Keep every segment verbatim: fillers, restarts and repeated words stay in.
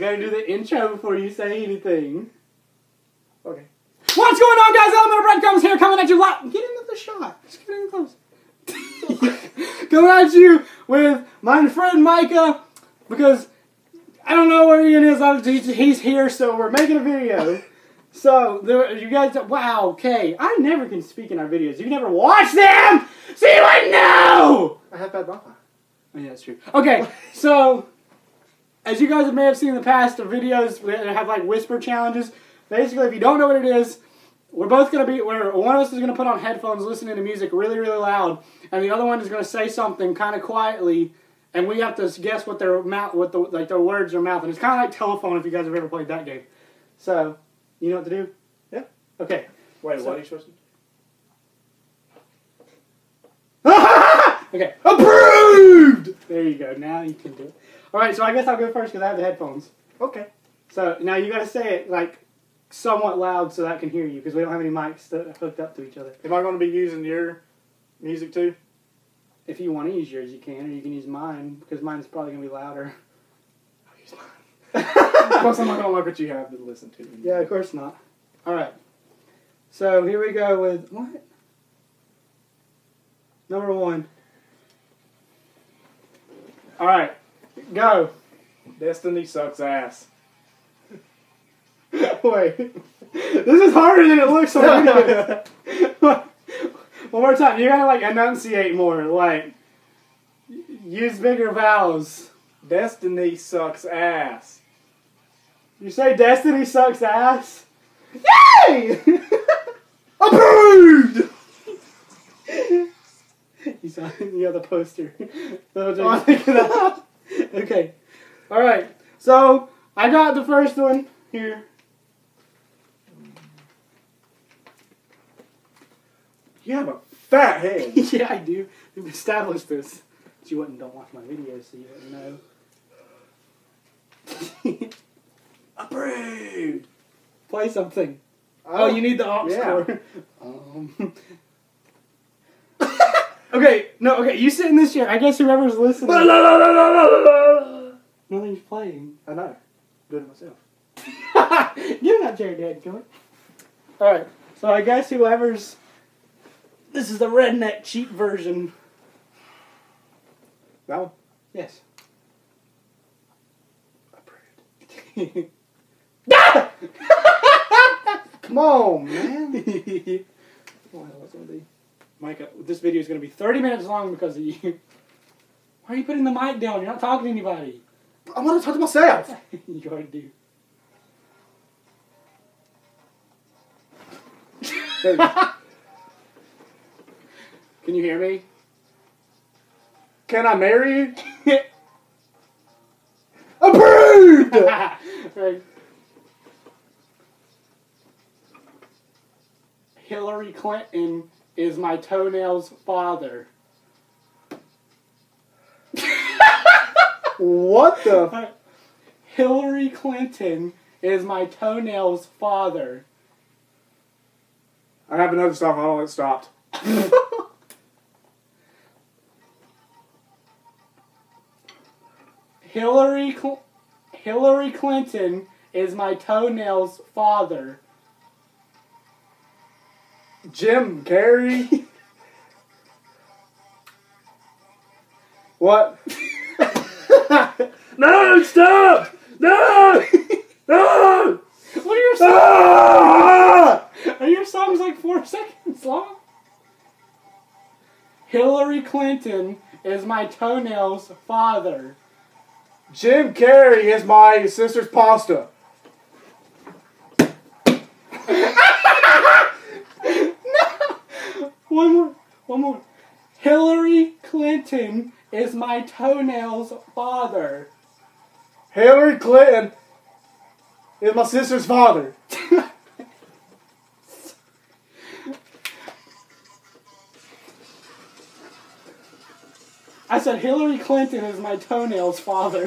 gotta do the intro before you say anything. Okay. What's going on, guys? Elemental Breadcrumbs here, coming at you live. Get into the shot. Just get in close. Coming at you with my friend Mikah, because I don't know where Ian is. He's, he's here, so we're making a video. So, there, you guys, wow, okay. I never can speak in our videos. You can never watch them, so you wouldn't know! I have bad Wi-Fi. Oh, yeah, that's true. Okay, so, as you guys may have seen in the past, the videos that have, like, whisper challenges. Basically, if you don't know what it is, we're both going to be, we're, one of us is going to put on headphones, listening to music really, really loud, and the other one is going to say something kind of quietly, and we have to guess what their mouth, what the, like, their words are mouth. And it's kind of like telephone if you guys have ever played that game. So, you know what to do? Yeah. Okay. Wait, So, what are you supposed to do? okay. Approved! There you go. Now you can do it. Alright, so I guess I'll go first because I have the headphones. Okay. So, now you got to say it, like, somewhat loud so that I can hear you because we don't have any mics that are hooked up to each other. Am I going to be using your music too? If you want to use yours, you can, or you can use mine because mine's probably going to be louder. I'll use mine. Plus, I'm not going to like what you have to listen to. Yeah, of course not. Alright. So, here we go with, what? Number one. Alright. Go. Destiny sucks ass. Wait. This is harder than it looks on video. One more time. You gotta, like, enunciate more. Like, use bigger vowels. Destiny sucks ass. You say Destiny sucks ass? Yay! Approved! You saw you got the poster. Oh, okay. Alright. So, I got the first one here. You have a fat head. Yeah, I do. We've established this. But you wouldn't don't watch my videos, so you wouldn't know. Approved! Play something. Oh, you need the aux yeah. cord. Um. Okay, no, okay, you sit in this chair. I guess whoever's listening. Nothing's playing. I know. Do it myself. Give that chair, Dad. Come on. Alright, so I guess whoever's. This is the redneck cheap version. That one? Yes. Approved. Come on, man. Micah, this video is going to be thirty minutes long because of you. Why are you putting the mic down? You're not talking to anybody. I want to talk to myself. You already do. There you go. Can you hear me? Can I marry you? Approved! Right. Hillary Clinton is my toenail's father. What the? Hillary Clinton is my toenail's father. I have another stop. I don't want it stopped. Hillary Cl Hillary Clinton is my toenail's father. Jim Carrey. What? No, stop! No! No! What are your songs? Ah! Are your songs like four seconds long? Hillary Clinton is my toenail's father. Jim Carrey is my sister's pasta. One more. One more. Hillary Clinton is my toenail's father. Hillary Clinton is my sister's father. I said Hillary Clinton is my toenail's father.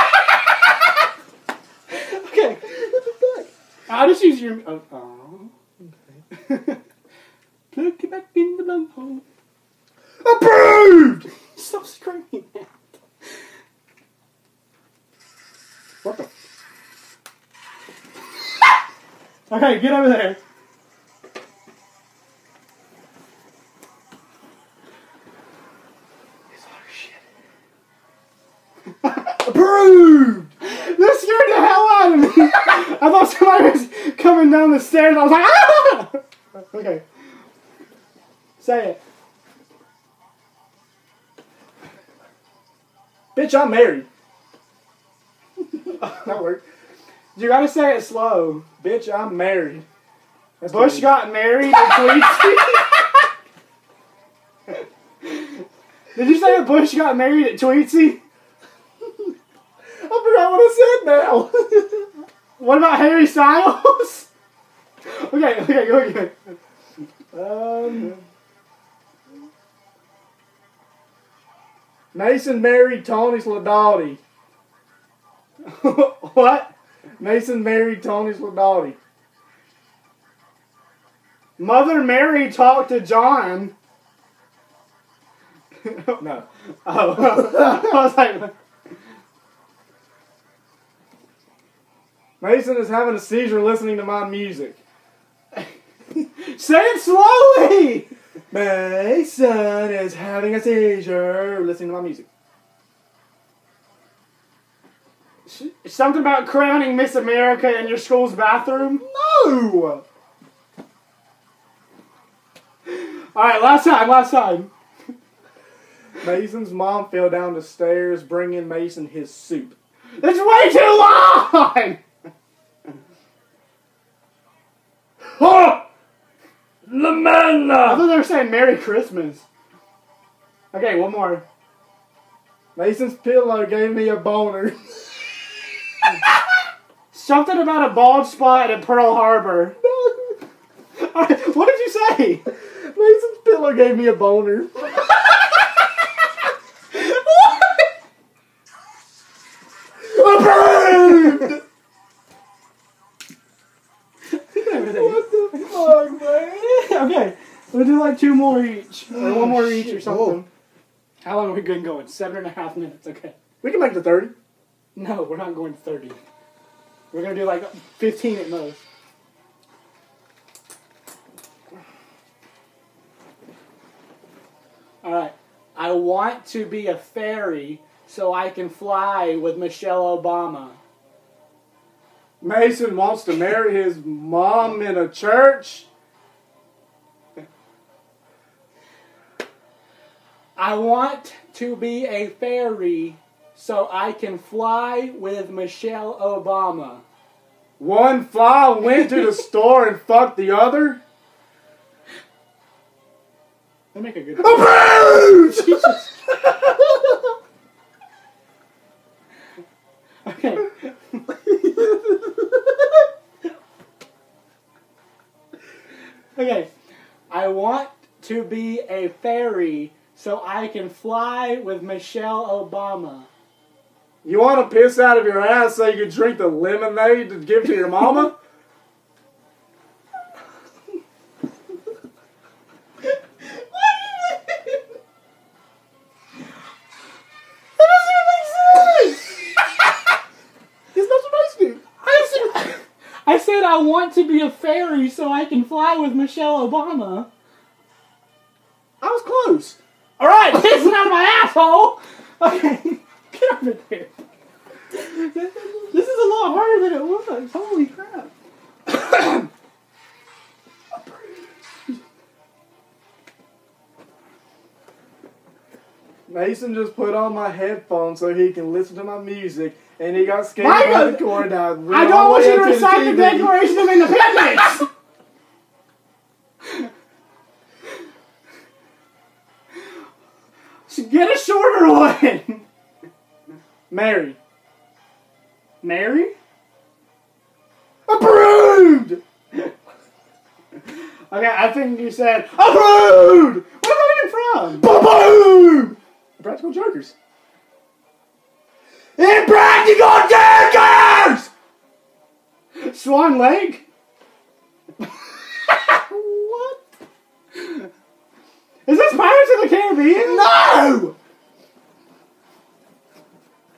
Okay. What the fuck? I'll just use your... Oh. Oh. Okay. Plug it back in the blowhole. Approved! Stop screaming. What the? Okay, get over there. Approved! That scared the hell out of me. I thought somebody was coming down the stairs. I was like, ah! Okay. Say it. Bitch, I'm married. That worked. You gotta say it slow. Bitch, I'm married. That's Bush good. got married in Tweetsy. Did you say that Bush got married at Tweetsy? I forgot what I said now. What about Harry Styles? Okay, okay, go again. Um, Mason married Tony's Ladati. What? Mason married Tony's Ladati. Mother Mary talked to John. No. Oh. I was like... Mason is having a seizure listening to my music. Say it slowly! Mason is having a seizure listening to my music. Something about crowning Miss America in your school's bathroom? No! Alright, last time, last time. Mason's mom fell down the stairs, bringing Mason his soup. That's way too long! Oh! I Lamella! thought they were saying Merry Christmas. Okay, one more. Mason's pillow gave me a boner. Something about a bald spot at Pearl Harbor. Alright, what did you say? Mason's pillow gave me a boner. Approved! What the fuck, man? Okay, we'll do like two more each. Or one more each or Shit. something. How long have we been going? Seven and a half minutes, okay. We can make the thirty. No, we're not going thirty. We're going to do like fifteen at most. Alright. I want to be a fairy so I can fly with Michelle Obama. Mason wants to marry his mom in a church. I want to be a fairy so I can fly with Michelle Obama. One fly went to the store and fucked the other. They make a good... Approved! Jesus. Okay. Okay. I want to be a fairy so I can fly with Michelle Obama. You want to piss out of your ass so you can drink the lemonade to give to your mama? I said I want to be a fairy so I can fly with Michelle Obama. I was close. Alright, pissing out of my asshole! Okay, get over there. This is a lot harder than it was. Holy crap. Mason just put on my headphones so he can listen to my music, and he got scared Mikah, by the cord. I, I don't want you to recite the Declaration of Independence! Get a shorter one! Mary. Mary? Approved! Okay, I think you said approved! Where's that even from? Boom! Practical Jokers. Impractical Jokers! Swan Lake? What? Is this Pirates of the Caribbean? No!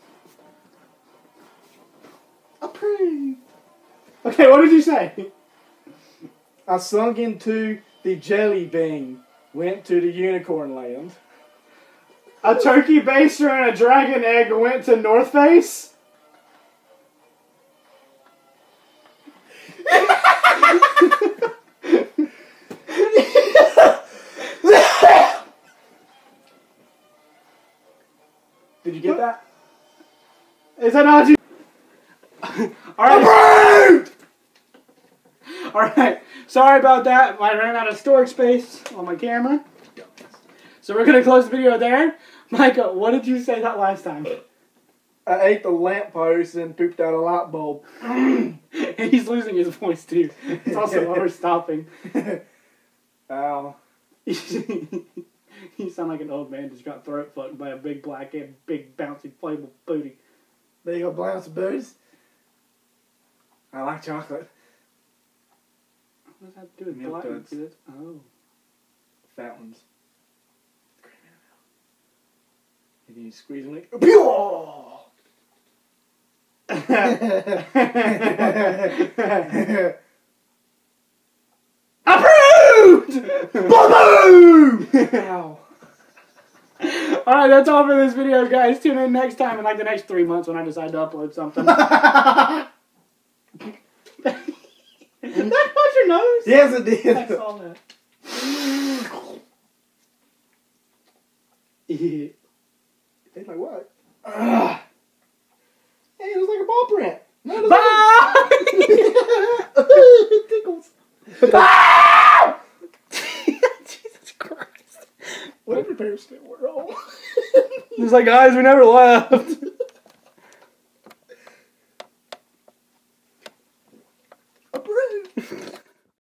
Approved. Okay, what did you say? I sunk into the jelly bean. Went to the unicorn land. A turkey baster and a dragon egg went to North Face. Did you get that? Is that not what you... Alright. Approved! Alright. Sorry about that. I ran out of storage space on my camera. So we're going to close the video there. Micah, what did you say that last time? I ate the lamppost and pooped out a light bulb. He's losing his voice too. It's also why we're stopping. Ow. You sound like an old man just got throat fucked by a big black and big bouncy inflatable booty. There you go, bouncy booties. I like chocolate. What does that have to do with Milk black? duds. Oh. Fountains. And you squeeze them like... Pure! Approved! Boom! Ow. Alright, that's all for this video, guys. Tune in next time in like the next three months when I decide to upload something. Did that touch your nose? Yes, it did. I saw that. It's like what? Ugh. Hey, it was like a ball print. No, it was Bye! like a... It tickles. Ah! Jesus Christ. What if your parents didn't wear all? It's like, guys, we never left.